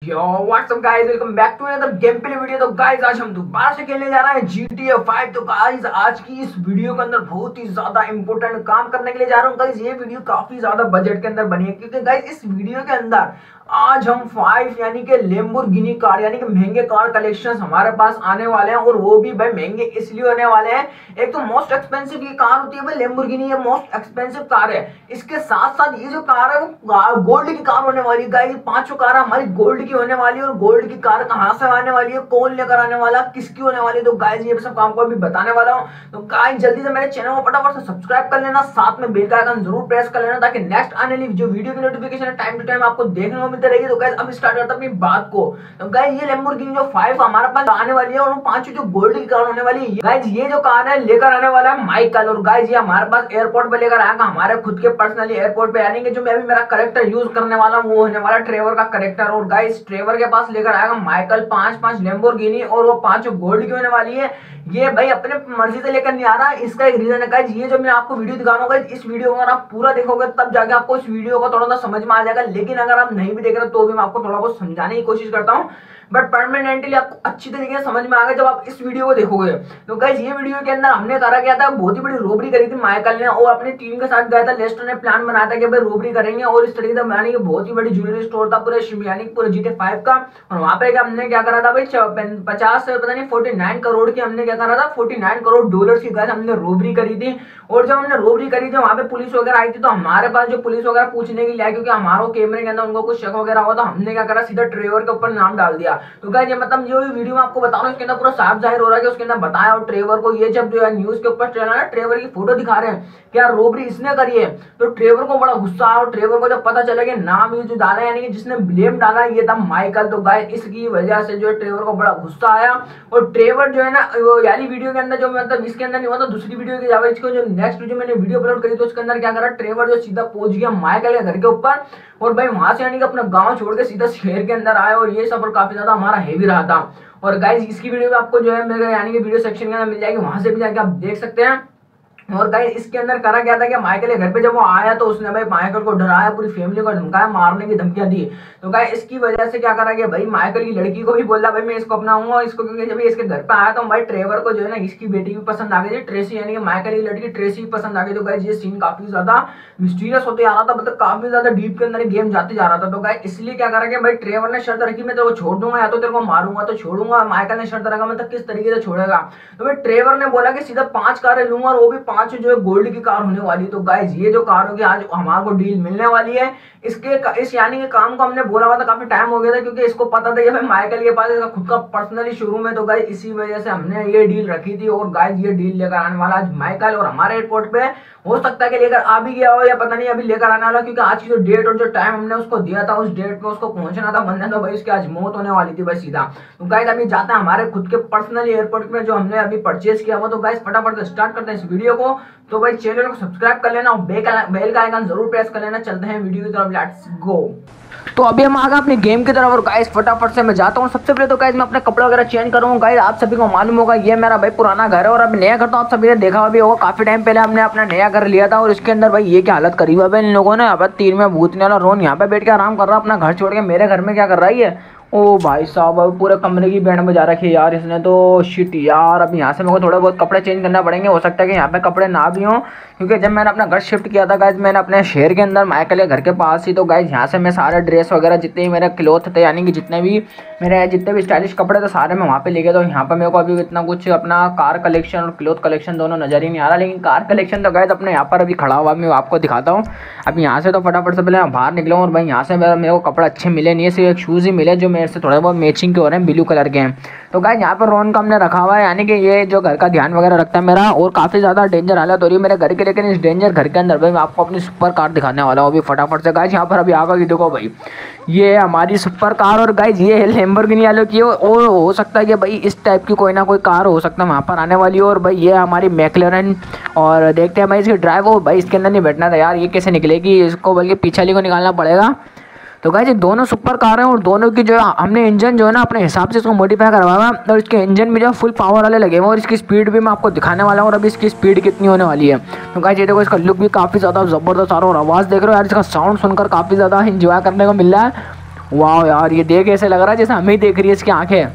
Yo what's up guys, welcome back to another game play video. तो guys आज हम दोबारा से खेलने जा रहे हैं GTA 5। तो गाइस आज की इस वीडियो के अंदर बहुत ही ज्यादा इंपॉर्टेंट काम करने के लिए जा रहा हूँ। गाइस ये वीडियो काफी ज्यादा बजट के अंदर बनी है, क्योंकि गाइस इस वीडियो के अंदर आज हम 5 यानी कि लैम्बोर्गिनी कार यानी कि महंगे कार कलेक्शंस हमारे पास आने वाले हैं। और वो भी भाई महंगे इसलिए होने वाले हैं, एक तो मोस्ट एक्सपेंसिव ये कार होती है भाई लैम्बोर्गिनी, ये मोस्ट एक्सपेंसिव कार है। इसके साथ साथ ये जो कार है वो गोल्ड की कार होने वाली है। गाइस पांचों कार हमारी गोल्ड की होने वाली है। और गोल्ड की कार कहां से आने वाली है, कौन लेकर आने वाला, किसकी होने वाली है, तो गाइस ये सब काम को अभी बताने वाला हूं। तो गाइस जल्दी से मेरे चैनल को फटाफट से सब्सक्राइब कर लेना, साथ में बेल का आइकन जरूर प्रेस कर लेना, ताकि नेक्स्ट आने वाली जो वीडियो की नोटिफिकेशन है टाइम टू टाइम आपको देखने को मिलती रहेगी। तो गाइस अब स्टार्ट करते हैं अपनी बात को। तो गाइस ये लैम्बोर्गिनी जो 5 हमारे पास आने वाली है और वो पांचों जो गोल्ड की कार होने वाली है। गाइस ये जो कार है लेकर आने वाला है माइकल। और गाइस ये हमारे पास एयरपोर्ट पे लेकर आएगा, हमारे खुद के पर्सनली एयरपोर्ट पे, यानी कि जो मैं अभी मेरा कैरेक्टर यूज करने वाला हूं वो होने वाला ट्रेवर का कैरेक्टर। और गाइस ट्रेवर के पास लेकर आएगा माइकल 5 लैम्बोर्गिनी, और वो पांचों गोल्ड की होने वाली है। ये भाई अपने मर्जी से लेकर नहीं आ रहा, इसका एक रीजन है। गाइस ये जो मैं आपको वीडियो दिखा रहा हूं, इस वीडियो को अगर आप पूरा देखोगे तब जाके आपको इस वीडियो को थोड़ा सा समझ में आ जाएगा। लेकिन अगर आप नहीं भी देख रहे तो भी मैं आपको थोड़ा बहुत समझाने की कोशिश करता हूं, बट परमानेंटली आपको अच्छी तरीके से समझ में आ गया जब आप इस वीडियो को देखोगे। तो गाइस ये वीडियो के अंदर हमने करा क्या था, बहुत ही बड़ी रोबरी करी थी माइकल ने, और अपनी टीम के साथ गया था। लेस्टर ने प्लान बनाया था कि भाई रोबरी करेंगे, और इस तरीके से बनाने की बहुत ही बड़ी ज्वेलरी स्टोर था पूरे यानी पूरे GTA 5 का। और वहां पे हमने क्या करा था भाई 50 पता नहीं 49 करोड़ की हमने क्या करा था, 49 करोड़ डॉलर की गाइस हमने रोबरी करी थी। और जब हमने रोबरी करी थी वहां पे पुलिस वगैरह आई थी, तो हमारे पास जो पुलिस वगैरह पूछने के लिए, क्योंकि हमारे कैमरे के अंदर उनको कुछ शक वगैरह हुआ, तो हमने क्या करा सीधा ट्रेवर के ऊपर नाम डाल दिया। तो गाइस ये मतलब जो वीडियो में आपको बता रहा हूं इसके अंदर पूरा साफ जाहिर हो रहा है कि उसके अंदर बताया। और ट्रेवर को ये जब जो है न्यूज के ऊपर चला ना, ट्रेवर की फोटो दिखा रहे हैं कि यार रोबरी इसने करी है, तो ट्रेवर को बड़ा गुस्सा आया। और ट्रेवर को जब पता चला कि नाम ये जो डाला यानी कि जिसने ब्लेम डाला ये था माइकल, तो गाइस इसकी वजह से जो है ट्रेवर को बड़ा गुस्सा आया। और ट्रेवर जो है ना यानी वीडियो के अंदर जो मतलब इसके अंदर नहीं हुआ, तो दूसरी वीडियो के जावे इसको जो नेक्स्ट जो मैंने वीडियो अपलोड करी तो उसके अंदर क्या करा, ट्रेवर जो सीधा पहुंच गया माइकल के घर के ऊपर, और भाई वहां से यानी कि अपना गांव छोड़ के सीधा शहर के अंदर आया। और ये सफर काफी ज्यादा हमारा हेवी रहा था। और गाइस इसकी वीडियो में आपको जो है मेरे यानी कि वीडियो सेक्शन के अंदर मिल जाएगी, वहां से भी जाके आप देख सकते हैं। और गाइस इसके अंदर करा क्या था कि माइकल के घर पे जब वो आया तो उसने भाई माइकल को डराया, पूरी फैमिली को धमकाया, मारने की धमकियां दी। तो गाइस इसकी वजह से क्या करा कि भाई माइकल की लड़की को भी बोला भाई मैं इसको अपनाऊंगा इसको, क्योंकि जब इसके घर पे आया तो भाई ट्रेवर को जो है ना इसकी बेटी भी पसंद आ गई थी, ट्रेसी, यानी कि माइकल की लड़की ट्रेसी भी पसंद आ गई। तो गाइस ये सीन काफी ज्यादा मिस्टीरियस होते जा रहा था, मतलब काफी ज्यादा डीप के अंदर गेम जाते जा रहा था। तो गाइस इसलिए क्या करा कि भाई ट्रेवर ने शर्त रखी मैं तेरे को छोड़ दूंगा, या तो तेरे को मारूंगा तो छोड़ूंगा। माइकल ने शर्त रखा मतलब किस तरीके से छोड़ेगा, तो भाई ट्रेवर ने बोला कि सीधा 5 कारें लूंगा, और वो भी 5 जो है गोल्ड कार होने वाली। तो गाइस ये जो कार होगी आज हमारे को डील मिलने वाली है। इस यानी कि काम को हमने बोला हुआ था, काफी टाइम हो गया था, क्योंकि इसको पता था कि भाई माइकल के पास इसका खुद का पर्सनली शोरूम है। तो गाइस इसी वजह से हमने ये डील रखी थी। और गाइस ये डील लेकर आने वाला आज माइकल, और हमारे एयरपोर्ट पे हो सकता है कि लेकर आ भी गया हो या पता नहीं अभी लेकर आने वाला, क्योंकि आज की जो डेट और जो टाइम हमने उसको दिया था उस डेट पे उसको पहुंचना था, वरना तो भाई उसकी आज मौत होने वाली थी भाई सीधा। तो गाइस अभी जाते हैं हमारे खुद के पर्सनली एयरपोर्ट में जो हमने अभी परचेज किया हुआ। तो गाइस फटाफट से स्टार्ट करते हैं इस वीडियो को। तो भाई चैनल को सब्सक्राइब कर लेना और बेल का आइकन जरूर प्रेस कर लेना। चलते हैं वीडियो की तरफ, लेट्स गो। तो अभी हम आ गए अपनी गेम की तरफ, और गाइस फटाफट से मैं जाता हूँ। सबसे पहले तो गाइस मैं अपने कपड़े वगैरह चेंज करूँगा। गाइस आप सभी को मालूम होगा ये मेरा भाई पुराना घर है, और अब नया घर तो आप सभी ने देखा भी होगा, काफी टाइम पहले हमने अपना नया घर लिया था। और इसके अंदर भाई ये क्या हालत करी हुई है इन लोगों ने। अब 3 में भूतने वाला रोन यहाँ पे बैठ के आराम कर रहा, अपना घर छोड़ के मेरे घर में क्या कर रही है। ओ भाई साहब अब पूरे कमरे की बैंड बजा रखी है यार इसने तो, शिट यार। अब यहाँ से मेरे को थोड़ा बहुत कपड़े चेंज करना पड़ेंगे, हो सकता है कि यहाँ पे कपड़े ना भी हों, क्योंकि जब मैंने अपना घर शिफ्ट किया था गाइस मैंने अपने शहर के अंदर माइकल के घर के पास ही, तो गाइस यहाँ से मैं सारे ड्रेस वगैरह जितने भी मेरे क्लोथ थे, यानी कि जितने भी स्टाइलिश कपड़े थे सारे मैं वहाँ पे ले गया। तो यहाँ पर मेरे को अभी इतना कुछ अपना कार कलेक्शन और क्लोथ कलेक्शन दोनों नजर ही नहीं आ रहा, लेकिन कार कलेक्शन तो गाइस अपने यहाँ पर अभी खड़ा हुआ मैं आपको दिखाता हूँ। अब यहाँ से तो फटाफट से पहले मैं बाहर निकला हूँ, और भाई यहाँ से मेरे को कपड़े अच्छे मिले नहीं है, सिर्फ एक शूज़ ही मिले जो मेरे से थोड़े बहुत मैचिंग के हो रहे हैं, ब्लू कलर के हैं। तो गाइस यहाँ पर रोन का हमने रखा हुआ है, यानी कि ये जो घर का ध्यान वगैरह रखता है मेरा, और काफ़ी ज़्यादा डेंजर हालत हो रही है मेरे घर के। लेकिन इस डेंजर घर के अंदर भाई मैं आपको अपनी सुपर कार दिखाने वाला हूँ अभी फटाफट से। गाइस यहाँ पर अभी आगे देखो भाई ये हमारी सुपर कार, और गाइस ये है लैम्बोर्गिनी वालों की, और हो सकता है कि भाई इस टाइप की कोई ना कोई कार हो सकता है वहाँ पर आने वाली हो। और भाई ये हमारी मैक्लेरन, और देखते हैं भाई इसकी ड्राइव हो, भाई इसके अंदर नहीं बैठना था यार, ये कैसे निकलेगी, इसको बल्कि पीछे वाली को निकालना पड़ेगा। तो गाइस ये दोनों सुपर कार हैं, और दोनों की जो है हमने इंजन जो है ना अपने हिसाब से इसको मॉडिफाई करवाया है, और इसके इंजन भी जो है फुल पावर वाले लगे हुए, और इसकी स्पीड भी मैं आपको दिखाने वाला हूँ, और अभी इसकी स्पीड कितनी होने वाली है। तो गाइस ये देखो इसका लुक भी काफ़ी ज़्यादा ज़बरदस्त आ रहा है, और आवाज़ देख रहे हो यार, इसका साउंड सुनकर काफ़ी ज़्यादा इंजॉय करने को मिल रहा है। वाह यार, ये देख ऐसे लग रहा है जैसे हमें ही देख रही है इसकी आंखें।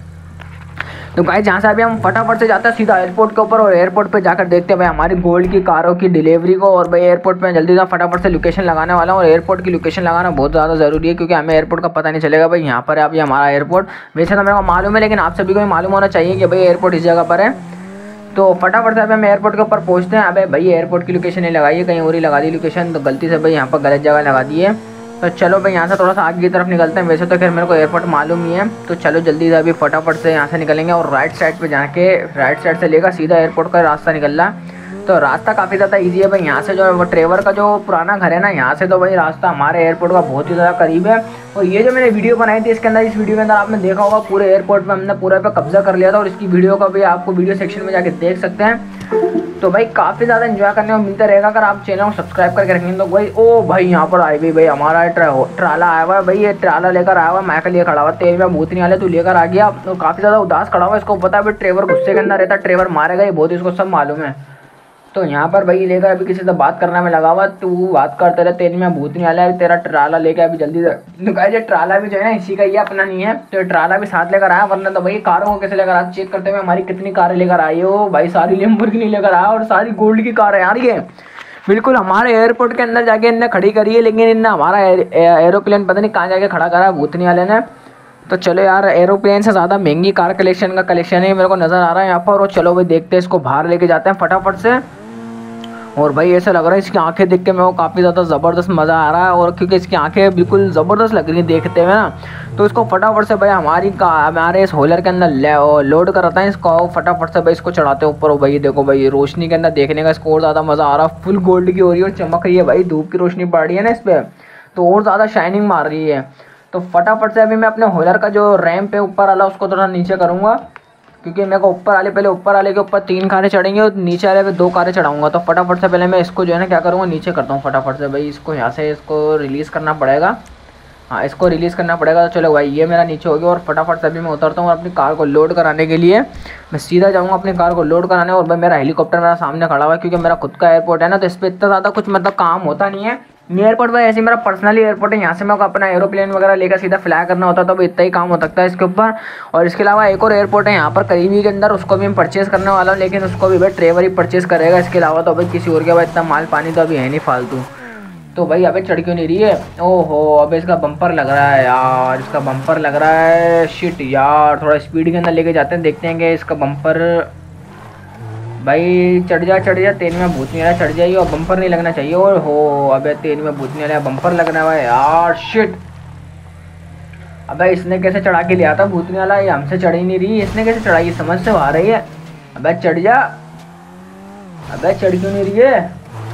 तो गाइस जहाँ से अभी हम फटाफट से जाते हैं सीधा एयरपोर्ट के ऊपर, और एयरपोर्ट पे जाकर देखते हैं भाई हमारी गोल्ड की कारों की डिलीवरी को। और भाई एयरपोर्ट पे जल्दी से फटाफट से लोकेशन लगाने वाला हूँ, और एयरपोर्ट की लोकेशन लगाना बहुत ज़्यादा ज़रूरी है, क्योंकि हमें एयरपोर्ट का पता नहीं चलेगा भाई यहाँ पर है अभी हमारा एयरपोर्ट। वैसे तो मेरे को मालूम है, लेकिन आप सभी को भी मालूम होना चाहिए कि भाई एयरपोर्ट इस जगह पर है। तो फटाफट से अभी हम एयरपोर्ट के ऊपर पहुँचते हैं। अबे भाई एयरपोर्ट की लोकेशन नहीं लगाई है, कहीं और ही लगा दी लोकेशन, तो गलती से भाई यहाँ पर गलत जगह लगा दी है। तो चलो भाई यहाँ से थोड़ा सा आगे की तरफ निकलते हैं। वैसे तो खैर मेरे को एयरपोर्ट मालूम ही है, तो चलो जल्दी से अभी फटाफट से यहाँ से निकलेंगे, और राइट साइड पे जाके राइट साइड से लेकर सीधा एयरपोर्ट का रास्ता निकल रहा है। तो रास्ता काफ़ी ज़्यादा इजी है भाई, यहाँ से जो वो ट्रेवर का जो पुराना घर है ना, यहाँ से तो भाई रास्ता हमारे एयरपोर्ट का बहुत ही ज़्यादा करीब है। और ये जो मैंने वीडियो बनाई थी इसके अंदर, इस वीडियो के अंदर आपने देखा होगा पूरे एयरपोर्ट में हमने पूरा पे कब्जा कर लिया था, और इसकी वीडियो का भी आपको वीडियो सेक्शन में जाके देख सकते हैं। तो भाई काफ़ी ज़्यादा एंजॉय करने को मिलता रहेगा अगर आप चैनल को सब्सक्राइब करके रखेंगे। तो भाई ओ भाई यहाँ पर आए भाई हमारा ट्राला आया हुआ है भाई, ये ट्राला लेकर आया हुआ है, माइकल लिए खड़ा हुआ, तेल में भूत नहीं आले तू लेकर आ गया। तो काफ़ी ज़्यादा उदास खड़ा हुआ, इसको पता है भाई ट्रेवर गुस्से के अंदर रहता है, ट्रेवर मारेगा ये बहुत, इसको सब मालूम है। तो यहाँ पर भाई लेकर अभी किसी से बात करने में लगा हुआ, तू बात करते रहे, तेल में भूत नहीं आया, तेरा ट्राला लेके अभी जल्दी से। तो गाइस ये ट्राला भी जो है ना इसी का ही है, अपना नहीं है, तो ट्राला भी साथ लेकर आया, वरना तो भाई कारों को कैसे लेकर आया चेक करते हुए हमारी कितनी कारें लेकर आई हो भाई, सारी लैम्बोर्गिनी लेकर आया, और सारी गोल्ड की कार है यार ये। बिल्कुल हमारे एयरपोर्ट के अंदर जाके इनने खड़ी करी है, लेकिन इनने हमारा एरोप्लेन पता नहीं कहाँ जाके खड़ा करा है भूतनी वाले ने। तो चलो यार, एरोप्लेन से ज़्यादा महंगी कार कलेक्शन का कलेक्शन है मेरे को नज़र आ रहा है यहाँ पर। और चलो भाई देखते हैं, इसको बाहर लेके जाते हैं फटाफट से। और भाई ऐसा लग रहा है इसकी आंखें देख के मेरे को काफ़ी ज़्यादा ज़बरदस्त मज़ा आ रहा है, और क्योंकि इसकी आंखें बिल्कुल ज़बरदस्त लग रही हैं देखते हुए ना। तो इसको फटाफट से भाई हमारे इस होलर के अंदर लोड कराता है इसको, फटाफट से भाई इसको चढ़ाते हैं ऊपर। और भाई देखो भाई रोशनी के अंदर देखने का इसको और ज़्यादा मज़ा आ रहा है, फुल गोल्ड की हो रही है और चमक रही है भाई, धूप की रोशनी पड़ रही है ना इस पर, तो और ज़्यादा शाइनिंग मार रही है। तो फटाफट से अभी मैं अपने होलर का जो रैंप है ऊपर वाला उसको थोड़ा नीचे करूँगा, क्योंकि मेरे को पहले ऊपर वाले के ऊपर 3 कारें चढ़ेंगे और नीचे वाले पे 2 कारें चढ़ाऊंगा। तो फटाफट से पहले मैं इसको जो है ना क्या करूँगा, नीचे करता हूँ फटाफट से भाई, इसको यहाँ से इसको रिलीज़ करना पड़ेगा। हाँ इसको रिलीज़ करना पड़ेगा। तो चलो भाई ये मेरा नीचे हो गया, और फटाफट से अभी मैं उतरता हूँ, और अपनी कार को लोड कराने के लिए मैं सीधा जाऊँगा अपनी कार को लोड कराने। और भाई मेरा हेलीकॉप्टर मेरा सामने खड़ा हुआ है, क्योंकि मेरा खुद का एयरपोर्ट है ना, तो इस पर इतना ज़्यादा कुछ मतलब काम होता नहीं है। एयरपोर्ट भाई ऐसे मेरा पर्सनली एयरपोर्ट है, यहाँ से मैं अपना एरोप्लेन वगैरह लेकर सीधा फ्लाई करना होता, तो इतना ही काम हो सकता है इसके ऊपर। और इसके अलावा एक और एयरपोर्ट है यहाँ पर करीबी के अंदर, उसको भी मैं परचेज़ करने वाला हूँ, लेकिन उसको भी भाई ट्रेवर ही परचेज़ करेगा। इसके अलावा तो भाई किसी और के भाई इतना माल पानी तो अभी है नहीं फालतू। तो भाई अबे चढ़ क्यों नहीं रही है, ओहो अबे इसका बम्पर लग रहा है यार, इसका बम्पर लग रहा है, शिट यार। थोड़ा स्पीड के अंदर लेके जाते हैं, देखते हैं कि इसका बम्पर भाई चढ़ जा तेल में भूत नहीं आ रहा, चढ़ जाइए, और बम्पर नहीं लगना चाहिए। और हो अबे तेल में भूत नहीं आ रहा, बम्पर लगना हुआ है यार, शिट। अबे इसने कैसे चढ़ा के लिया था भूतनी वाला, ये हमसे चढ़ ही नहीं रही, इसने कैसे चढ़ाई समझ से आ रही है। अबे चढ़ जा, अबे चढ़ क्यों नहीं रही है,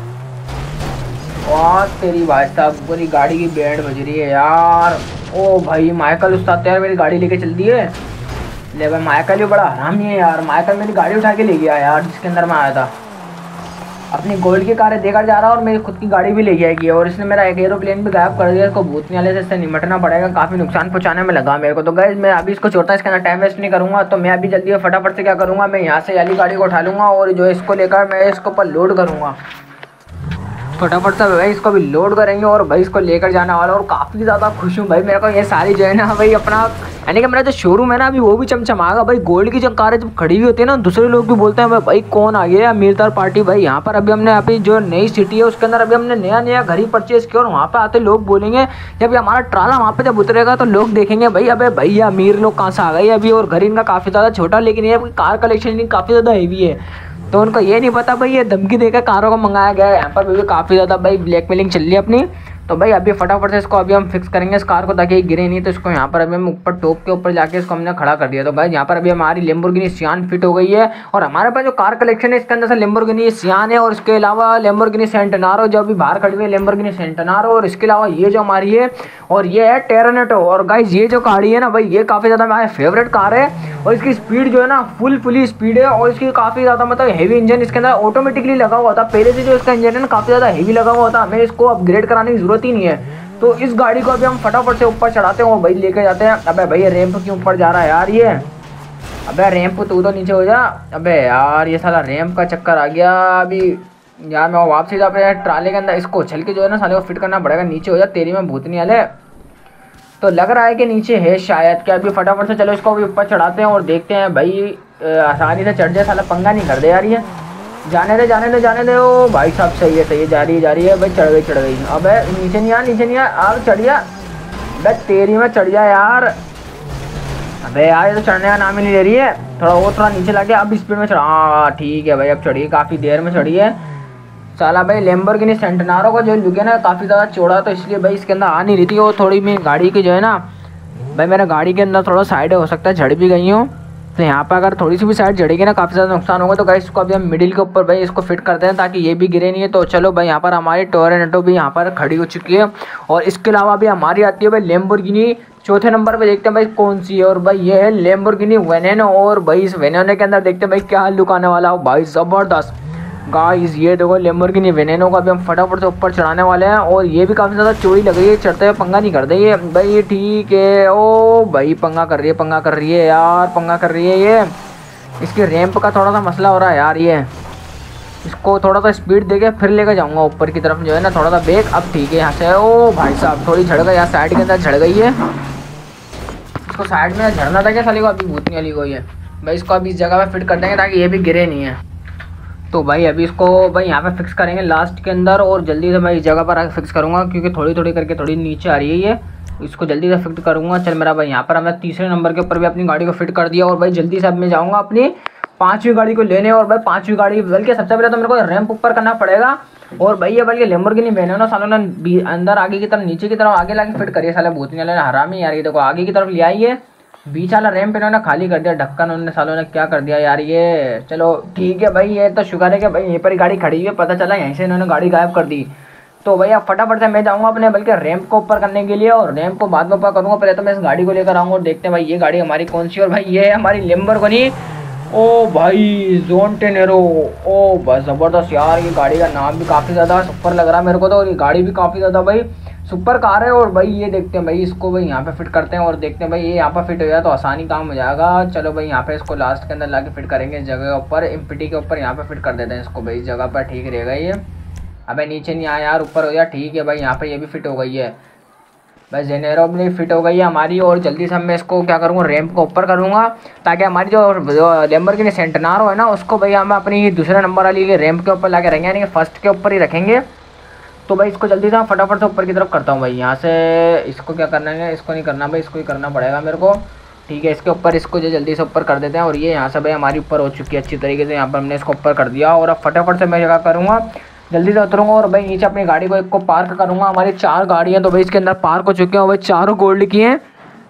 और तेरी भाई साहब पूरी गाड़ी की बैंड बज रही है यार। ओ भाई माइकल उस्ताद यार मेरी गाड़ी लेके चल दी है, ले भाई माइकल भी बड़ा हरामी है यार, माइकल मेरी गाड़ी उठा के ले गया यार जिसके अंदर मैं आया था। अपनी गोल्ड की कारें देकर जा रहा है और मेरी खुद की गाड़ी भी ले जाएगी, और इसने मेरा एक एरोप्लेन भी गायब कर दिया। इसको भूतनी वाले से इससे निमटना पड़ेगा, काफ़ी नुकसान पहुंचाने में लगा मेरे को। तो गाइस मैं अभी इसको छोड़ता, इसके अंदर टाइम वेस्ट नहीं करूँगा। तो मैं अभी जल्दी फटाफट से क्या करूँगा, मैं यहाँ से वाली गाड़ी को उठा लूँगा, और जो इसको लेकर मैं इसके ऊपर लोड करूँगा फटाफट से भाई, इसको भी लोड करेंगे और भाई इसको लेकर जाने वाला। और काफ़ी ज़्यादा खुश हूँ भाई, मेरे को ये सारी जो है ना भाई अपना, यानी कि मेरा जो शोरूम है ना अभी वो भी चमचमाएगा भाई। गोल्ड की जो कारें जब खड़ी हुई होती है ना, दूसरे लोग भी बोलते हैं भाई कौन आ गया अमीरदार पार्टी भाई यहाँ पर। अभी हमने अभी जो नई सिटी है उसके अंदर अभी हमने नया घर ही परचेज किया, और वहाँ पे आते लोग बोलेंगे जब हमारा ट्राला वहाँ पे जब उतरेगा तो लोग देखेंगे भाई अबे भैया अमीर लोग कहाँ से आ गए अभी। और घर इनका काफ़ी ज़्यादा छोटा, लेकिन ये कार कलेक्शन काफ़ी ज़्यादा हेवी है। तो उनको ये नहीं पता भाई ये धमकी देकर कारों को मंगाया गया है। यहाँ पर भी काफ़ी ज़्यादा भाई ब्लैकमेलिंग चल रही है अपनी। तो भाई अभी फटाफट से इसको अभी हम फिक्स करेंगे इस कार को, ताकि ये गिरे नहीं। तो इसको यहाँ पर अभी हम ऊपर टॉप के ऊपर जाके इसको हमने खड़ा कर दिया। तो भाई यहाँ पर अभी हमारी लैम्बोर्गिनी सियान फिट हो गई है, और हमारे पास जो कार कलेक्शन है इसके अंदर से लैम्बोर्गिनी सियान है, और इसके अलावा लैम्बोर्गिनी सेंटेनारो जो अभी बाहर खड़ी हुई है लैम्बोर्गिनी सेंटेनारो, और इसके अलावा ये जो हमारी है और ये है टेरानेटो। और गाइज ये जो गाड़ी है ना भाई ये काफ़ी ज़्यादा हमारी फेवरेट कार है, और इसकी स्पीड जो है ना फुली स्पीड है, और इसकी काफ़ी ज़्यादा मतलब हेवी इंजन इसके अंदर ऑटोमेटिकली लगा हुआ था। पहले से जो इसका इंजन है ना काफ़ी ज़्यादा हेवी लगा हुआ था, हमें इसको अपग्रेड कराने की जरूरत ही नहीं है। तो इस गाड़ी को अभी हम फटाफट से ऊपर चढ़ाते हैं और भाई लेके जाते हैं। अबे भाई रैंप क्यों ऊपर जा रहा है यार ये, अबे रैंप तू तो नीचे हो जा। अबे यार ये साला रैंप का चक्कर आ गया अभी यार। मैं वापसी अपने ट्राले के अंदर इसको उछल के जो है ना साले को फिट करना पड़ेगा। नीचे हो जा तेरी में भूतनी वाले। तो लग रहा है कि नीचे है शायद। क्या अभी फटाफट से चलो इसको अभी ऊपर चढ़ाते हैं और देखते हैं भाई आसानी से चढ़ जाए, साला पंगा नहीं कर दे यार ये। जाने दे जाने दे जाने दे। ओ भाई साहब सही है जा रही है भाई, चढ़ गई। अबे नीचे नहीं आ अब चढ़ गया। बे तेरी में चढ़ जा यार। अबे यार ये तो चढ़ने का नाम ही नहीं ले रही है। थोड़ा नीचे लगे, अब स्पीड में चढ़ा। हाँ ठीक है भाई, अब चढ़िए, काफ़ी देर में चढ़ी है। साला भाई लैम्बोर्गिनी सेंटनारो का जो लुक है ना काफ़ी ज़्यादा चौड़ा, तो इसलिए भाई इसके अंदर आ नहीं रही थी। वो थोड़ी मेरी गाड़ी की जो है ना भाई, मेरे गाड़ी के अंदर थोड़ा साइड हो सकता है झड़ भी गई हूँ। तो यहाँ पर अगर थोड़ी सी भी साइड झड़ेगी ना काफ़ी ज़्यादा नुकसान होगा। तो गाइस इसको अभी हम मिडिल के ऊपर भाई इसको फिट करते हैं ताकि ये भी गिरे नहीं है। तो चलो भाई यहाँ पर हमारी टोरेंटो भी यहाँ पर खड़ी हो चुकी है। और इसके अलावा भी हमारी आती है भाई लैम्बोर्गिनी। चौथे नंबर पे देखते हैं भाई कौन सी है, और भाई ये है लैम्बोर्गिनी वेनेनो। और भाई इस वेनेनो के अंदर देखते हैं भाई क्या लुक आने वाला हो भाई, ज़बरदस्त गाइस। ये देखो लैम्बोर्गिनी वेनेनो का भी हम फटाफट से ऊपर चढ़ाने वाले हैं। और ये भी काफ़ी ज़्यादा चौड़ी लग रही है, चढ़ते हुए पंगा नहीं कर दे ये भाई। ठीक है, ओ भाई पंगा कर रही है यार, पंगा कर रही है ये। इसकी रैंप का थोड़ा सा मसला हो रहा है यार ये। इसको थोड़ा सा स्पीड देके फिर लेकर जाऊंगा ऊपर की तरफ जो है ना, थोड़ा सा ब्रेक। अब ठीक है यहाँ से। ओ भाई साहब थोड़ी झड़ गई, यहाँ साइड के अंदर झड़ गई है। इसको साइड में झड़ना था क्या साली को, अभी भूतनी वाली को ये भाई। इसको अभी इस जगह पे फिट कर देंगे ताकि ये भी गिरे नहीं है। तो भाई अभी इसको भाई यहाँ पे फिक्स करेंगे लास्ट के अंदर, और जल्दी से मैं इस जगह पर आके फिक्स करूँगा क्योंकि थोड़ी करके थोड़ी नीचे आ रही है ये। इसको जल्दी से फिट करूँगा। चल मेरा भाई यहाँ पर हमने तीसरे नंबर के ऊपर भी अपनी गाड़ी को फिट कर दिया। और भाई जल्दी से अब मैं जाऊँगा अपनी 5वीं गाड़ी को लेने। और भाई 5वीं गाड़ी बल्कि सबसे पहले तो मेरे को रैंप ऊपर करना पड़ेगा। और भाई ये बल्कि लैम्बोर्गिनी वेनेनो सालों ने अंदर आगे की तरफ नीचे की तरफ आगे लाके फिट करिए। साले भूतनी वाले हरामी यार, ये देखो आगे की तरफ ले आई है, बीच वाला रैंप इन्होंने खाली कर दिया, ढक्कन उन्होंने सालों ने क्या कर दिया यार ये। चलो ठीक है भाई, ये तो शुक्र है कि भाई यहीं पर ही गाड़ी खड़ी है, पता चला यहीं से इन्होंने गाड़ी गायब कर दी। तो भैया फटाफट से मैं जाऊँगा अपने बल्कि रैंप को ऊपर करने के लिए, और रैंप को बाद में ऊपर करूँगा। पहले तो मैं इस गाड़ी को लेकर आऊँगा और देखते हैं भाई ये गाड़ी हमारी कौन सी है। और भाई ये है हमारी लैम्बोर्गिनी। ओ भाई ज़ोन 10 एरो। ओ बस ज़बरदस्त यार, ये गाड़ी का नाम भी काफ़ी ज़्यादा सुपर लग रहा है मेरे को तो, और ये गाड़ी भी काफ़ी ज़्यादा भाई सुपर कार है। और भाई ये देखते हैं भाई इसको भाई यहाँ पे फिट करते हैं और देखते हैं भाई ये यहाँ पर फिट हो जाए तो आसानी काम हो जाएगा। चलो भाई यहाँ पे इसको लास्ट के अंदर लाके फिट करेंगे इस जगह के ऊपर, एमपीटी के ऊपर यहाँ पे फिट कर देते हैं इसको भाई, इस जगह पर ठीक रहेगा ये। अबे नीचे नहीं आया यार, ऊपर हो गया। ठीक है भाई यहाँ पे ये भी फिट हो गई है भाई, जेनेरो भी फिट हो गई है हमारी। और जल्दी से मैं इसको क्या करूँगा, रैंप को ऊपर करूँगा ताकि हमारी जो लैम्बोर्गिनी सेंटनारो है ना उसको भाई हम अपनी दूसरे नंबर वाली रैंप के ऊपर लाके रखेंगे, यानी कि फर्स्ट के ऊपर ही रखेंगे। तो भाई इसको जल्दी से फटाफट से ऊपर की तरफ करता हूँ भाई। यहाँ से इसको क्या करना है, इसको नहीं करना भाई, इसको ही करना पड़ेगा मेरे को। ठीक है, इसके ऊपर इसको जो जल्दी से ऊपर कर देते हैं। और ये यहाँ से भाई हमारी ऊपर हो चुकी है अच्छी तरीके से, यहाँ पर हमने इसको ऊपर कर दिया। और अब फटाफट से मैं क्या करूँगा, जल्दी से उतरूँगा और भाई नीचे अपनी गाड़ी को एक को पार्क करूँगा। हमारी 4 गाड़ियाँ तो भाई इसके अंदर पार्क हो चुकी हैं, और भाई चारों गोल्ड की हैं।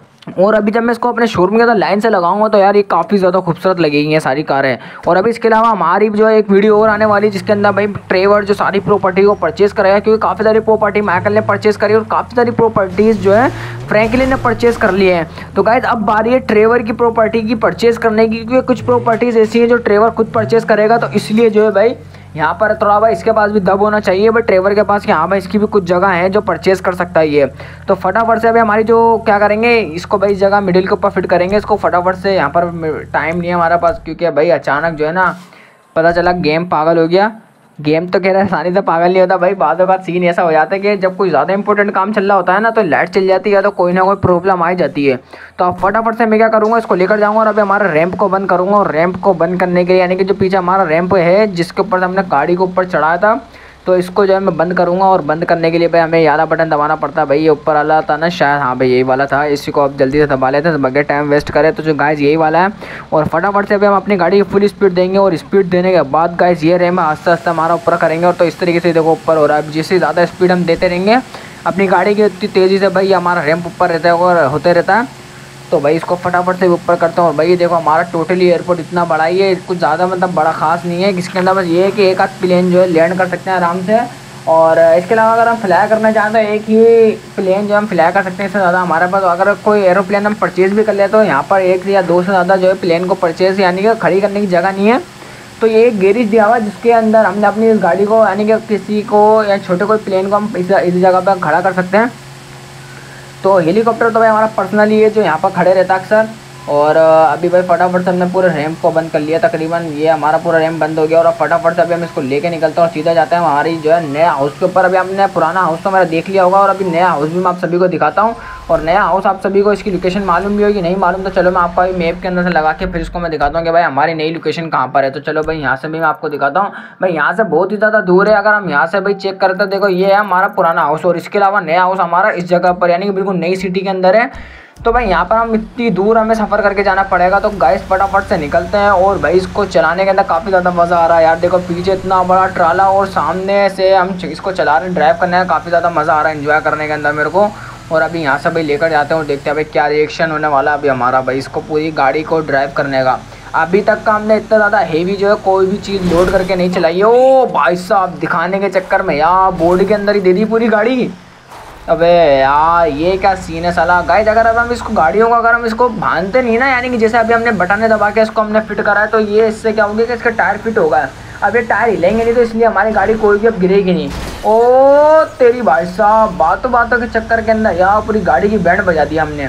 और अभी जब मैं इसको अपने शोरूम के अंदर लाइन से लगाऊंगा तो यार ये काफ़ी ज़्यादा खूबसूरत लगेगी ये सारी कारें। और अभी इसके अलावा हमारी जो है एक वीडियो और आने वाली है जिसके अंदर भाई ट्रेवर जो सारी प्रॉपर्टी को परचेज़ करेगा, क्योंकि काफ़ी सारी प्रॉपर्टी माइकल ने परचेज़ करी और काफ़ी सारी प्रॉपर्टीज़ जो है फ्रैंकलिन ने परचेज़ कर लिए हैं। तो गाइस अब बारी है ट्रेवर की प्रॉपर्टी की परचेज़ करने की, क्योंकि कुछ प्रॉपर्टीज़ ऐसी हैं जो ट्रेवर खुद परचेज़ करेगा। तो इसलिए जो है भाई यहाँ पर थोड़ा भाई इसके पास भी दब होना चाहिए, बट ट्रेवर के पास कि हाँ भाई इसकी भी कुछ जगह है जो परचेज़ कर सकता है ये। तो फटाफट से अभी हमारी जो क्या करेंगे, इसको भाई इस जगह मिडिल के ऊपर फिट करेंगे इसको फटाफट से। यहाँ पर टाइम नहीं है हमारे पास, क्योंकि भाई अचानक जो है ना पता चला गेम पागल हो गया। गेम तो कह रहा है आसानी से पागल नहीं होता भाई, बाद में सीन ऐसा हो जाता है कि जब कोई ज़्यादा इंपॉर्टेंट काम चल रहा होता है ना तो लाइट चल जाती है तो कोई ना कोई प्रॉब्लम आ जाती है। तो अब फटाफट से मैं क्या करूँगा, इसको लेकर जाऊँगा और अभी हमारा रैंप को बंद करूँगा। और रैंप को बंद करने के लिए यानी कि जो पीछे हमारा रैंप है जिसके ऊपर हमने गाड़ी को ऊपर चढ़ाया था, तो इसको जो है मैं बंद करूँगा। और बंद करने के लिए भाई हमें ये वाला बटन दबाना पड़ता है भाई, ये ऊपर वाला था ना शायद, हाँ भाई यही वाला था। इसी को आप जल्दी से दबा लेते हैं बगैर टाइम वेस्ट करें। तो जो गाइस यही वाला है, और फटाफट से अभी हम अपनी गाड़ी की फुल स्पीड देंगे। और स्पीड देने के बाद गाइस ये रैंप आस्ते आस्ते हमारा ऊपर करेंगे, और तो इस तरीके से देखो ऊपर हो रहा है। जिससे ज़्यादा स्पीड हम देते रहेंगे अपनी गाड़ी की उतनी तेज़ी से भाई हमारा रैंप ऊपर रहता है और होते रहता है। तो भाई इसको फटाफट से ऊपर करता हूँ। और भाई देखो हमारा टोटली एयरपोर्ट इतना बड़ा ही है, कुछ ज़्यादा मतलब बड़ा खास नहीं है। इसके अंदर बस ये है कि एक आध प्लेन जो है लैंड कर सकते हैं आराम से। और इसके अलावा अगर हम फ्लाई करना चाहें तो एक ही प्लेन जो हम फ्लाई कर सकते हैं, इससे ज़्यादा हमारे पास अगर कोई एरोप्लेन हम परचेज़ भी कर ले तो यहाँ पर 1 या 2 से ज़्यादा जो है प्लेन को परचेज़ यानी कि खड़ी करने की जगह नहीं है। तो ये एक गैरेज दिया हुआ है जिसके अंदर हमने अपनी इस गाड़ी को यानी कि किसी को या छोटे कोई प्लेन को हम इस जगह पर खड़ा कर सकते हैं। तो हेलीकॉप्टर तो भाई हमारा पर्सनली है जो यहाँ पर खड़े रहता है अक्सर। और अभी भाई फटाफट से हमने पूरे रैंप को बंद कर लिया तकरीबन। ये हमारा पूरा रैंप बंद हो गया और अब फटाफट से अभी हम इसको लेके निकलते हैं और सीधा जाते हैं हमारी जो है नया हाउस के ऊपर। अभी हमने पुराना हाउस तो मेरा देख लिया होगा और अभी नया हाउस भी मैं आप सभी को दिखाता हूँ। और नया हाउस आप सभी को इसकी लोकेशन मालूम भी होगी, नहीं मालूम तो चलो मैं आपको अभी मैप के अंदर से लगा के फिर इसको मैं दिखाता हूँ कि भाई हमारी नई लोकेशन कहाँ पर है। तो चलो भाई यहाँ से भी मैं आपको दिखाता हूँ। भाई यहाँ से बहुत ही ज़्यादा दूर है। अगर हम यहाँ से भाई चेक करते देखो ये है हमारा पुराना हाउस और इसके अलावा नया हाउस हमारा इस जगह पर यानी कि बिल्कुल नई सिटी के अंदर है। तो भाई यहाँ पर हम इतनी दूर हमें सफ़र करके जाना पड़ेगा। तो गाइस फटाफट से निकलते हैं और भाई इसको चलाने के अंदर काफ़ी ज़्यादा मज़ा आ रहा है यार। देखो पीछे इतना बड़ा ट्राला और सामने से हम इसको चला रहे हैं, ड्राइव करने का काफ़ी ज़्यादा मज़ा आ रहा है एंजॉय करने के अंदर मेरे को। और अभी यहाँ से भाई लेकर जाते हैं और देखते हैं भाई क्या रिएक्शन होने वाला अभी हमारा भाई इसको पूरी गाड़ी को ड्राइव करने का। अभी तक का हमने इतना ज़्यादा हेवी जो है कोई भी चीज़ लोड करके नहीं चलाई है। ओ भाई साहब दिखाने के चक्कर में यार बोर्ड के अंदर ही दे दी पूरी गाड़ी। अबे यार ये क्या सीन है साला। गाइस अगर अब हम इसको गाड़ियों को अगर हम इसको बांधते नहीं ना, यानी कि जैसे अभी हमने बटने दबा के इसको हमने फिट करा है, तो ये इससे क्या होगा कि इसका टायर फिट होगा। अब ये टायर हिलेंगे नहीं तो इसलिए हमारी गाड़ी कोई भी अब गिरेगी नहीं। ओ तेरी भाई साहब बातों बातों के चक्कर के अंदर यार पूरी गाड़ी की बैंड बजा दिया हमने।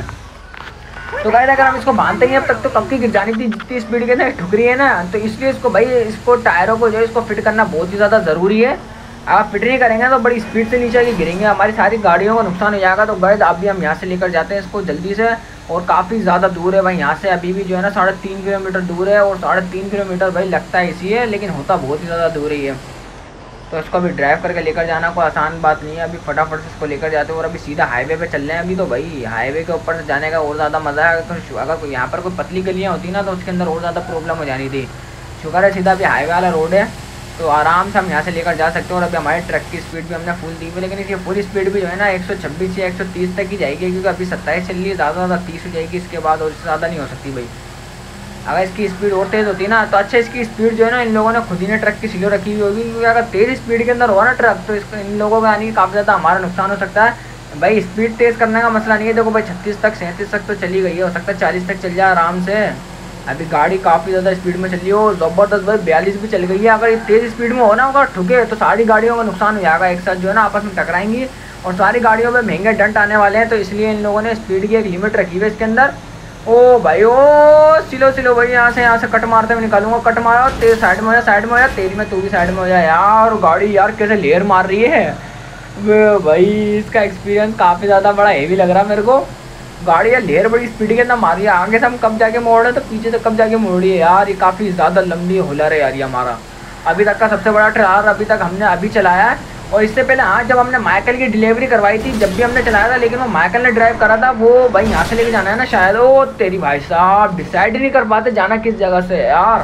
तो गाइस अगर हम इसको बांधते नहीं अब तक तो कब की गिर जानी थी, जितनी स्पीड के अंदर ठुक रही है ना। तो इसलिए इसको भाई इसको टायरों को जो है इसको फिट करना बहुत ही ज़्यादा ज़रूरी है। आप फिट नहीं करेंगे तो बड़ी स्पीड से नीचे आके गिरेंगे, हमारी सारी गाड़ियों को नुकसान हो जाएगा। तो गाइस अभी हम यहाँ से लेकर जाते हैं इसको जल्दी से। और काफ़ी ज़्यादा दूर है भाई यहाँ से, अभी भी जो है ना 3.5 किलोमीटर दूर है। और 3.5 किलोमीटर भाई लगता है इसी है लेकिन होता बहुत ही ज़्यादा दूर ही है। तो इसको अभी ड्राइव करके लेकर जाना कोई आसान बात नहीं है। अभी फटाफट से इसको लेकर जाते हैं और अभी सीधा हाईवे पे चल रहे हैं। अभी तो भाई हाईवे के ऊपर से जाने का और ज़्यादा मज़ा है। तो अगर यहाँ पर कोई पतली गलियाँ होती ना तो उसके अंदर और ज़्यादा प्रॉब्लम हो जानी थी। शुक्र है सीधा अभी हाईवे वाला रोड है तो आराम से हम यहाँ से लेकर जा सकते हैं। और अभी हमारे ट्रक की स्पीड भी हमने फुल दी हुई है, लेकिन इसकी पूरी स्पीड भी जो है ना 126 या 130 तक ही जाएगी, क्योंकि अभी 27 चल रही है, ज़्यादा ज़्यादा 30 हो जाएगी इसके बाद, और इससे ज़्यादा नहीं हो सकती भाई। अगर इसकी स्पीड और तेज़ होती ना तो अच्छा, इसकी स्पीड जो है ना इन लोगों ने खुद ही ने ट्रक की सीलो रखी हुई होगी, क्योंकि अगर तेज़ स्पीड के अंदर हो ना ट्रक तो इसको इन लोगों का यानी कि काफ़ी ज़्यादा हमारा नुकसान हो सकता है। भाई स्पीड तेज़ करने का मसला नहीं है, देखो भाई 36 तक 37 तक तो चली गई है, हो सकता है 40 तक चल जाए आराम से। अभी गाड़ी काफ़ी ज़्यादा स्पीड में चल रही हो, ज़बरदस्त भाई 42 भी चल गई है। अगर ये तेज़ स्पीड में हो ना अगर ठुके तो सारी गाड़ियों का नुकसान हो जाएगा, एक साथ जो है ना आपस में टकराएंगी और सारी गाड़ियों में महंगे डंट आने वाले हैं। तो इसलिए इन लोगों ने स्पीड की एक लिमिट रखी है इसके अंदर। ओ भाई ओ सिलो सिलो भाई यहाँ से कट मारते हुए निकालूंगा, कट मारा तेज साइड में हो जा, साइड में हो जा, तेज में तू भी साइड में हो जा यार। गाड़ी यार कैसे लेयर मार रही है भाई, इसका एक्सपीरियंस काफ़ी ज़्यादा बड़ा हेवी लग रहा है मेरे को। गाड़ी यार लेयर बड़ी स्पीड के अंदर मार रही है, आगे से हम कब जाके मोड़ रहे तो पीछे से कब जाके मोड़ रही है यार। ये काफ़ी ज़्यादा लंबी हुलर है यार ये हमारा अभी तक का सबसे बड़ा ट्रायर अभी तक हमने अभी चलाया है। और इससे पहले हाँ जब हमने माइकल की डिलीवरी करवाई थी जब भी हमने चलाया था, लेकिन वो माइकल ने ड्राइव करा था, वो भाई यहाँ से लेके जाना है ना शायद। ओ तेरी भाई साहब डिसाइड ही नहीं कर पाते जाना किस जगह से यार।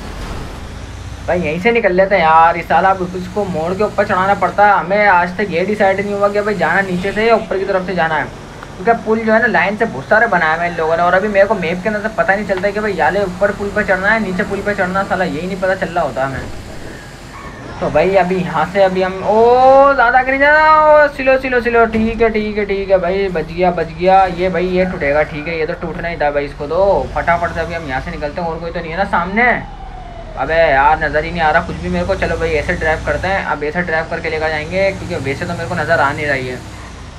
भाई यहीं से निकल लेते हैं यार, इस साल आप इसको मोड़ के ऊपर चढ़ाना पड़ता है हमें। आज तक ये डिसाइड नहीं हुआ कि भाई जाना नीचे से या ऊपर की तरफ से जाना है, क्योंकि पुल जो है ना लाइन से बहुत सारे बनाए हुए इन लोगों ने। और अभी मेरे को मैप के अंदर से पता नहीं चलता है कि भाई याले ऊपर पुल पर चढ़ना है नीचे पुल पर चढ़ना, साला यही नहीं पता चल रहा होता हमें। तो भाई अभी यहाँ से अभी हम ओ ज़्यादा करी जाओ, सिलो सिलो सिलो, ठीक है ठीक है ठीक है भाई, बच गया ये भाई, ये टूटेगा ठीक है, ये तो टूटना ही था भाई इसको। तो फटाफट से अभी हम यहाँ से निकलते हैं, और कोई तो नहीं है ना सामने। अबे यार नज़र ही नहीं आ रहा कुछ भी मेरे को। चलो भाई ऐसे ड्राइव करते हैं, अब ऐसे ड्राइव करके लेकर जाएंगे, क्योंकि वैसे तो मेरे को नज़र आ नहीं रही है।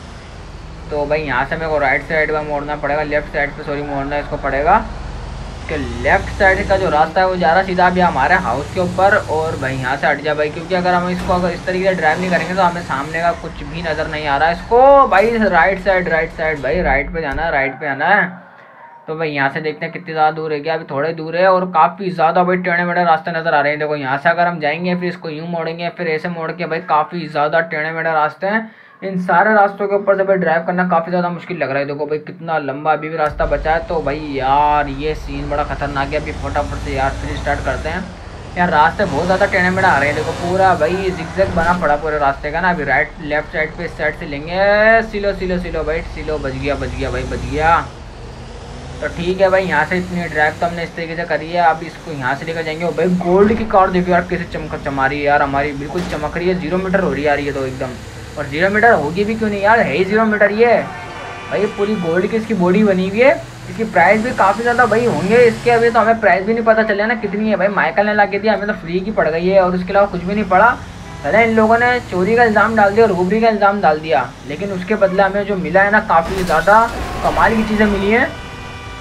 तो भाई यहाँ से मेरे को राइट साइड पर मोड़ना पड़ेगा, लेफ्ट साइड पे सॉरी मोड़ना इसको पड़ेगा, कि लेफ्ट साइड का जो रास्ता है वो जा रहा सीधा अभी हमारे हाउस के ऊपर। और भाई यहाँ से हट जा भाई, क्योंकि अगर हम इसको अगर इस तरीके से ड्राइव नहीं करेंगे तो हमें सामने का कुछ भी नज़र नहीं आ रहा है इसको। भाई राइट साइड भाई, राइट पे जाना है, राइट पे आना है। तो भाई यहाँ से देखते हैं कितनी ज़्यादा दूर है, क्या अभी थोड़े दूर है और काफ़ी ज़्यादा भाई टेढ़े मेढ़े रास्ते नज़र आ रहे हैं। देखो यहाँ से अगर हम जाएंगे फिर इसको यूँ मोड़ेंगे फिर ऐसे मोड़ के, भाई काफ़ी ज़्यादा टेढ़े मेढ़े रास्ते हैं। इन सारे रास्तों के ऊपर से भाई ड्राइव करना काफ़ी ज़्यादा मुश्किल लग रहा है। देखो भाई कितना लंबा अभी भी रास्ता बचा है। तो भाई यार ये सीन बड़ा खतरनाक है। अभी फटाफट से यार फिर स्टार्ट करते हैं यार, रास्ते बहुत ज़्यादा टेढ़े मेढ़े आ रहे हैं। देखो पूरा भाई जिगजैग बना पड़ा पूरे रास्ते का ना। अभी राइट लेफ्ट साइड पे इस साइड से लेंगे, सिलो सिलो सिलो भाई सिलो, बच गया भाई बच गया। तो ठीक है भाई यहाँ से इतनी ड्राइव तो हमने इस तरीके से करी है। अब इसको यहाँ से लेकर जाएंगे। और भाई गोल्ड की कार देखो यार कैसे चमा रही है यार, हमारी बिल्कुल चमक रही है, 0 मीटर हो रही है तो एकदम। और 0 मीटर होगी भी क्यों नहीं यार, है ही 0 मीटर ये भाई। पूरी गोल्ड की इसकी बॉडी बनी हुई है। इसकी प्राइस भी काफ़ी ज़्यादा भाई होंगे इसके, अभी तो हमें प्राइस भी नहीं पता चला ना कितनी है भाई। माइकल ने ला के दिया, हमें तो फ्री की पड़ गई है और उसके अलावा कुछ भी नहीं पड़ा। पहले इन लोगों ने चोरी का इल्ज़ाम डाल दिया और रोबरी का इल्ज़ाम डाल दिया, लेकिन उसके बदले हमें जो मिला है ना काफ़ी ज़्यादा कमाल की चीज़ें मिली हैं।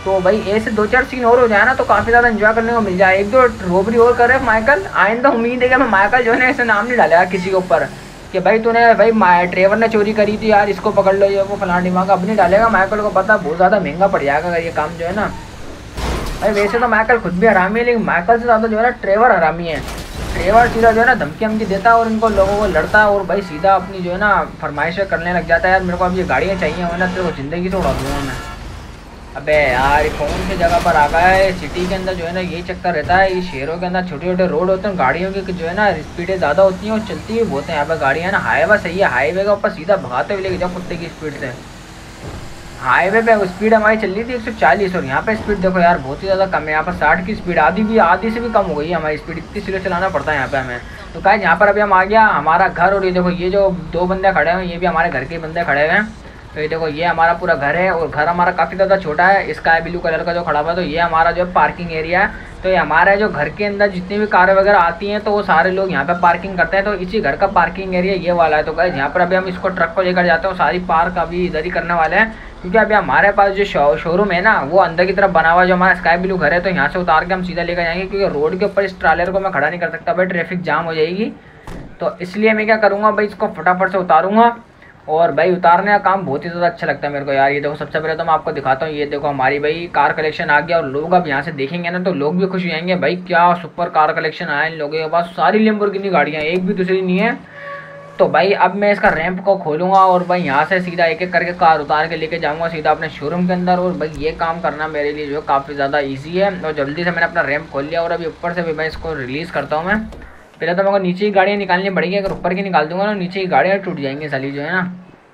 तो भाई ऐसे 2-4 सीन और हो जाए ना तो काफ़ी ज़्यादा एंजॉय करने को मिल जाए। 1-2 रोबरी और करे माइकल। आइंदा उम्मीद है कि मैं माइकल जो है ना ऐसे नाम नहीं डालेगा किसी के ऊपर कि भाई तूने भाई ट्रेवर ने चोरी करी थी यार, इसको पकड़ लो, ये वो फलाना दिमाग अब नहीं डालेगा। माइकल को पता बहुत ज़्यादा महंगा पड़ जाएगा अगर ये काम जो है ना। भाई वैसे तो माइकल खुद भी हरामी है, लेकिन माइकल से ज़्यादा जो है ना ट्रेवर हरामी है। ट्रेवर सीधा जो है ना धमकी हमकी देता है और इनको लोगों को लड़ता है और भाई सीधा अपनी जो है ना फरमाइशें करने लग जाता है। यार मेरे को अब ये गाड़ियाँ चाहिए, वरना तेरे को ज़िंदगी से उड़ा दूँगा मैं। अबे यार ये कौन सी जगह पर आ गया है। सिटी के अंदर जो है ना यही चक्कर रहता है। ये शहरों के अंदर छोटे छोटे रोड होते हैं, गाड़ियों की जो है ना स्पीडें ज़्यादा होती हैं और चलती भी बहुत है यहाँ पर गाड़ियाँ ना। हाईवे सही है, हाईवे के ऊपर सीधा भगाते हुए लेके जाओ कुत्ते की स्पीड से। हाईवे पे स्पीड हमारी चल रही थी 140 और यहाँ पे स्पीड देखो यार बहुत ही ज़्यादा कम है। यहाँ पर 60 की स्पीड, आधी से भी कम हो गई है हमारी स्पीड। इतनी स्लो चलाना पड़ता है यहाँ पे हमें। तो गाइस यहाँ पर अभी हम आ गया हमारा घर और ये देखो ये जो 2 बंदे खड़े हैं ये भी हमारे घर के बंदे खड़े हुए हैं। तो ये देखो ये हमारा पूरा घर है और घर हमारा काफ़ी ज़्यादा छोटा है, स्काई ब्लू कलर का जो खड़ा हुआ है। तो ये हमारा जो पार्किंग एरिया है। तो ये हमारा जो घर के अंदर जितनी भी कारें वगैरह आती हैं तो वो सारे लोग यहाँ पे पार्किंग करते हैं। तो इसी घर का पार्किंग एरिया ये वाला है। तो गाइस यहाँ पर अभी हम इसको ट्रक को लेकर जाते हैं, सारी पार्क अभी इधर ही करने वाले हैं क्योंकि अभी हमारे पास जो शोरूम है ना वो अंदर की तरफ बना हुआ है जो हमारा स्काई ब्लू घर है। तो यहाँ से उतार के हम सीधा लेकर जाएंगे क्योंकि रोड के ऊपर इस ट्रालर को मैं खड़ा नहीं कर सकता भाई, ट्रैफिक जाम हो जाएगी। तो इसलिए मैं क्या करूँगा भाई इसको फटाफट से उतारूँगा और भाई उतारने का काम बहुत ही ज़्यादा अच्छा लगता है मेरे को यार। ये देखो सबसे पहले तो मैं आपको दिखाता हूँ, ये देखो हमारी भाई कार कलेक्शन आ गया और लोग अब यहाँ से देखेंगे ना तो लोग भी खुश हो जाएंगे भाई क्या सुपर कार कलेक्शन आया इन लोगों के पास। सारी लैम्बोर्गिनी गाड़ियाँ, एक भी दूसरी नहीं है। तो भाई अब मैं इसका रैंप को खोलूँगा और भाई यहाँ से सीधा एक एक करके कार उतार के लेके जाऊँगा सीधा अपने शोरूम के अंदर। और भाई ये काम करना मेरे लिए जो काफ़ी ज़्यादा ईजी है। और जल्दी से मैंने अपना रैंप खोल लिया और अभी ऊपर से भी मैं इसको रिलीज़ करता हूँ। मैं पहले तो मेरे को नीचे की गाड़ियाँ निकालनी पड़ेगी, अगर ऊपर की निकाल दूँगा ना नीचे की गाड़ियाँ टूट जाएंगी साली जो है ना।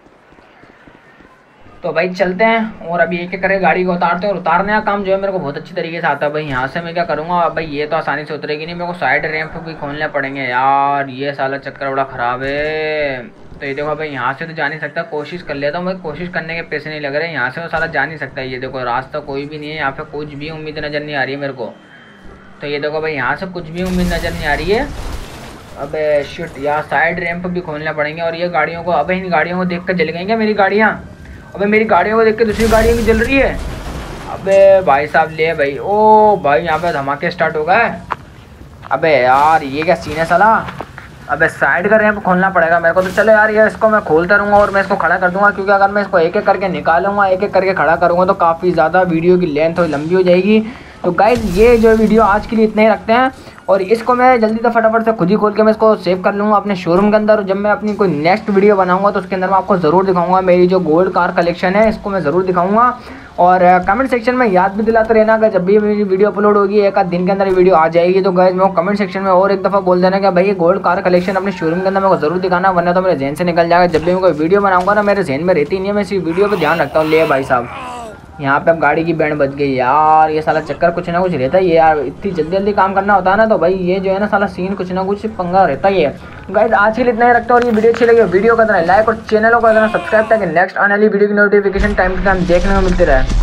तो भाई चलते हैं और अभी एक एक करके गाड़ी को उतारते हैं। और उतारने का काम जो है मेरे को बहुत अच्छी तरीके से आता है भाई। यहाँ से मैं क्या करूँगा भाई ये तो आसानी से उतरेगी नहीं, मेरे को साइड रैंप भी खोलने पड़ेंगे यार। ये साला चक्कर बड़ा ख़राब है। तो ये देखो भाई यहाँ से तो जा नहीं सकता, कोशिश कर लेता हूँ भाई, कोशिश करने के पैसे नहीं लग रहे। यहाँ से तो साला जा नहीं सकता। ये देखो रास्ता कोई भी नहीं है यहाँ पे, कुछ भी उम्मीद नज़र नहीं आ रही है मेरे को। तो ये देखो भाई यहाँ से कुछ भी उम्मीद नज़र नहीं आ रही है। अबे शिट यार साइड रैंप भी खोलने पड़ेंगे। और ये गाड़ियों को अब इन गाड़ियों को देख कर जल गई क्या मेरी गाड़ियाँ। अबे मेरी गाड़ियों को देख के दूसरी गाड़ियाँ भी जल रही है। अबे भाई साहब ले भाई, ओ भाई यहाँ पे धमाके स्टार्ट हो गए। अबे यार ये क्या सीन है साला। अबे साइड का रैंप खोलना पड़ेगा मेरे को। तो चलो यार ये इसको मैं खोलता रहूँगा और मैं इसको खड़ा कर दूँगा क्योंकि अगर मैं इसको एक एक करके निकालूंगा एक एक करके खड़ा करूँगा तो काफ़ी ज़्यादा वीडियो की लेंथ थोड़ी लंबी हो जाएगी। तो गाइस ये जो वीडियो आज के लिए इतने ही रखते हैं और इसको मैं जल्दी से फटाफट से खुद ही खोल के मैं इसको सेव कर लूँगा अपने शोरूम के अंदर। और जब मैं अपनी कोई नेक्स्ट वीडियो बनाऊँगा तो उसके अंदर मैं आपको ज़रूर दिखाऊँगा मेरी जो गोल्ड कार कलेक्शन है, इसको मैं ज़रूर दिखाऊँगा। और कमेंट सेक्शन में याद भी दिलाते रहना कि जब भी मेरी वीडियो अपलोड होगी एक आध दिन के अंदर वीडियो आ जाएगी। तो गाइस मैं कमेंट सेक्शन में और एक दफ़ा बोल देना कि भाई ये गोल्ड कार कलेक्शन अपने शोरूम के अंदर मेरे को ज़रूर दिखाना, वरना तो मेरे जहन से निकल जाएगा। जब भी मैं कोई वीडियो बनाऊँगा ना मेरे जहन में रहती नहीं है, मैं इसी वीडियो पर ध्यान रखता हूँ। ले भाई साहब यहाँ पे अब गाड़ी की बैंड बज गई यार। ये साला चक्कर कुछ ना कुछ रहता ही है यार, इतनी जल्दी जल्दी काम करना होता है ना तो भाई ये जो है ना साला सीन कुछ ना कुछ पंगा रहता ही है। गाइस आज के लिए इतना ही रखता हूँ और ये वीडियो अच्छी लगी वीडियो का लाइक और चैनल को करना सब्सक्राइब ताकि नेक्स्ट आने वाली वीडियो की नोटिफिकेशन टाइम टू टाइम देखने को मिलती रहे।